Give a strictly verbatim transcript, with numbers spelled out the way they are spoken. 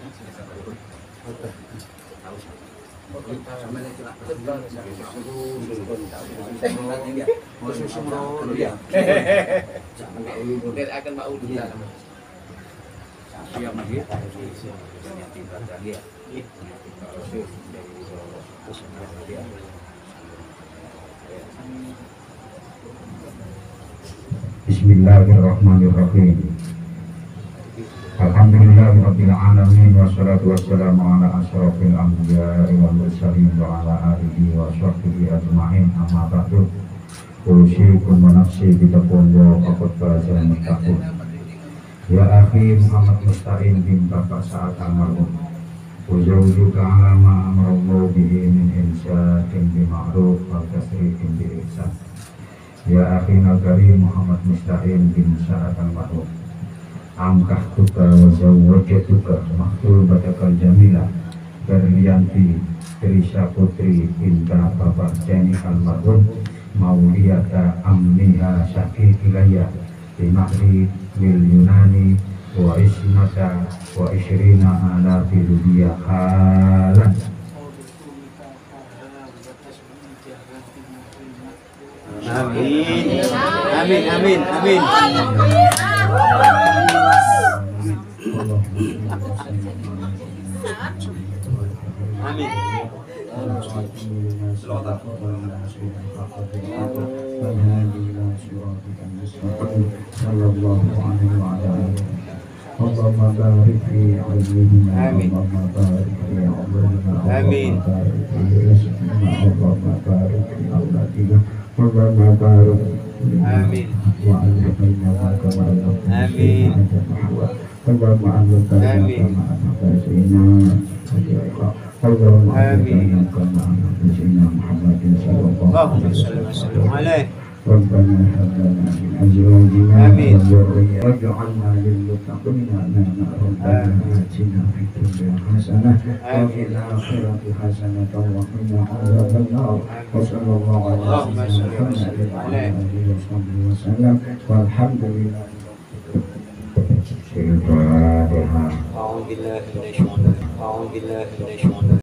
akan mau dia siap lagi Bismillahirrahmanirrahim. Alhamdulillahirabbil alamin wassalatu wassalamu ala asyrofil anbiya'i wal mursalin wa ala alihi wa sahbihi ajma'in, amma ba'du. Usikum wa nafsi bitaqwa faqad faza muttaqun. Ya akhi Muhammad Musta'in bin Bapak Sa'ad almarhum, uzawjuka ala ma amarallahu bihi min insyatin bima'ruf wal tasrifin bi ihsan. Ya akhi Nagari Muhammad Musta'in bin Sa'ad almarhum, angkah tuka wa zawwajatuka maktul batakal jamila Berlianti Trisha Putri binta Bapak Jani almarhum, mauliyata amniha syakikilaya bimahri wil Yunani wa ismata wa isyrina ala filudia halan. Amin. Amin, amin, amin. Amin. Allahumma barik fi ilmihima, Amin. Allahumma barik fi umrihima, Amin. Allahumma barik fi rizqihima, Allahumma barik fi auladihima, Allahumma barik Amin. wa alhamdulillah kama Amin. Allahumma alhamdulillah Amin. kama alhamdulillah Allahumma alhamdulillah kama alhamdulillah Muhammadin sallallahu Allahumma alaihi salli wa sallim alaihi. ربنا هب لنا من ازواجنا آمين. وذرياتنا واجعلنا للمتقين اماما ربنا اتنا في الدنيا حسنه وفي الاخره حسنه وقنا عذاب النار وصلى الله على اللهم صل سيدنا محمد وسلم وعلى عليه. اله وصحبه وسلم والحمد لله. أعوذ بالله من الشيطان أعوذ بالله من الشيطان